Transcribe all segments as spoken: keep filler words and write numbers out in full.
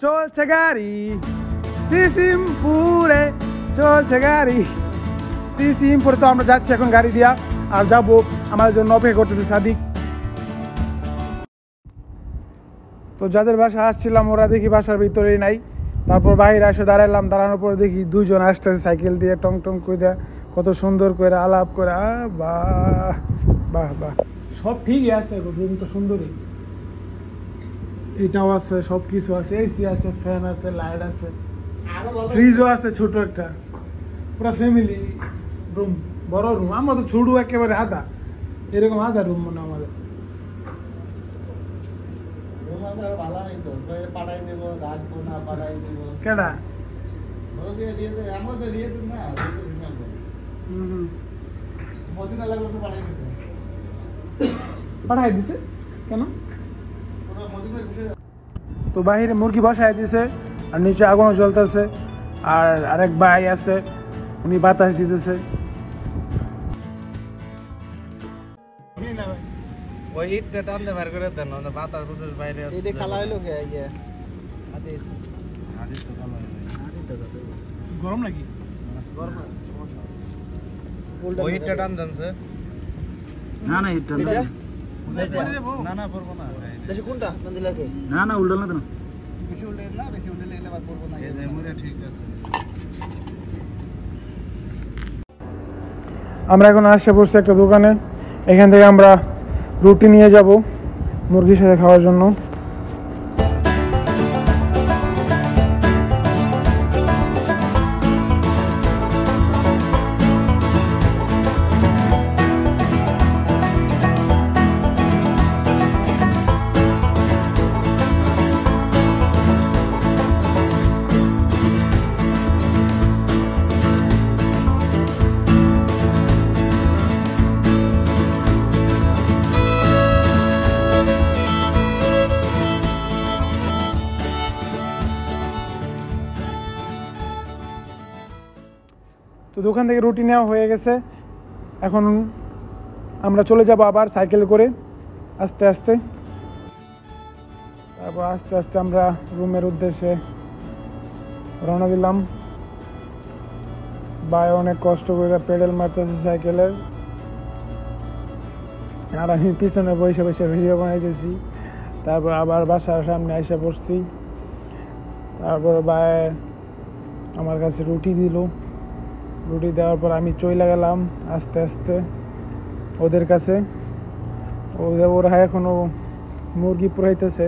চলছে গাড়ি সিসিমপুরে, চলছে গাড়ি সিসিমপুরে। তো আমরা যাচ্ছি এখন গাড়ি দিয়া, আর যাবো আমাদের জন্য অপেক্ষা করতেছে সাদিক। তো যাদের বাসা আসছিলাম ওরা দেখি বাসার ভিতরেই নাই। তারপর বাইরে এসে দাঁড়ালাম, দাঁড়ানোর পর দেখি দুইজন আসতেছে সাইকেল দিয়ে টং টং করে, কত সুন্দর করে আলাপ করে। বাহ বাহ বাহ, সব ঠিকই আছে, রুম তো সুন্দরই, এটাও আছে, সব কিছু আছে, এসি আছে, ফ্যান আছে, লাইট আছে, ফ্রিজও আছে, ছোট একটা, পুরো ফ্যামিলি রুম, বড় রুম। আমরা তো ছোট একেবারে আধা, এরকম আধা রুম মনে আমাদের। কেডা পাঠাই দিছে কেন? তো বাহিরে মুরগি বসাই দিছে, আর নিচে আগুনও জ্বলতেছে, আর আরেক ভাই আছে উনি বাতাস দিতেছে। ওই ইটটা টানতে বের করে দেন, না বাতাস বুঝে বাইরে আছে। এই খালা হইলো কে ইয়ে আদিস আদিস তো খালা হইলো। আদিস তো গরম নাকি? গরম না, সমস্যা। ওই ইটটা টান দেন স্যার। না না ইটটা না, না না পড়বো না। দেশে কোনটা টান দিলা কে? না না উল্টাল না তো, বেশি উল্টে না, বেশি উল্টে লাগলে আবার পড়বো না। এই যে মুড়া ঠিক আছে। আমরা এখন আসে বসছি একটা দোকানে, এখান থেকে আমরা রুটি নিয়ে যাব মুরগির সাথে খাওয়ার জন্য। তো দোকান থেকে রুটি নেওয়া হয়ে গেছে, এখন আমরা চলে যাব আবার সাইকেল করে আস্তে আস্তে। তারপর আস্তে আস্তে আমরা রুমের উদ্দেশ্যে রওনা দিলাম। ভাই অনেক কষ্ট করে পেডেল মারতেছে সাইকেলের, আর আমি পিছনে বসে বসে ভিডিও বানাইতেছি। তারপর আবার বাসার সামনে এসে পড়ছি। তারপর ভাই আমার কাছে রুটি দিল, রুটি দেওয়ার পর আমি চলে গেলাম আস্তে আস্তে ওদের কাছে। ওরা এখনও মুরগি পুরাইতেছে।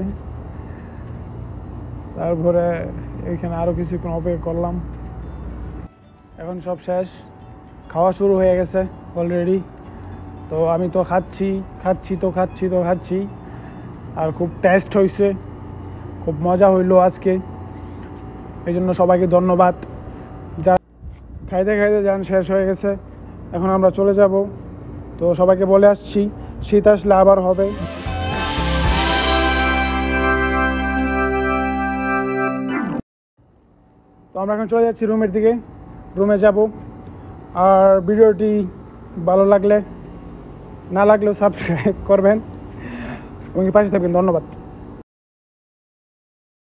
তারপরে এখানে আরও কিছুক্ষণ অপেক্ষা করলাম। এখন সব শেষ, খাওয়া শুরু হয়ে গেছে অলরেডি। তো আমি তো খাচ্ছি খাচ্ছি তো খাচ্ছি তো খাচ্ছি আর খুব টেস্ট হয়েছে, খুব মজা হইলো আজকে। এই জন্য সবাইকে ধন্যবাদ। যা খাইতে খাইতে যান শেষ হয়ে গেছে, এখন আমরা চলে যাব। তো সবাইকে বলে আসছি শীত আসলে আবার হবে। তো আমরা এখন চলে যাচ্ছি রুমের দিকে, রুমে যাব। আর ভিডিওটি ভালো লাগলে, না লাগলেও সাবস্ক্রাইব করবেন এবং পাশে থাকবেন। ধন্যবাদ।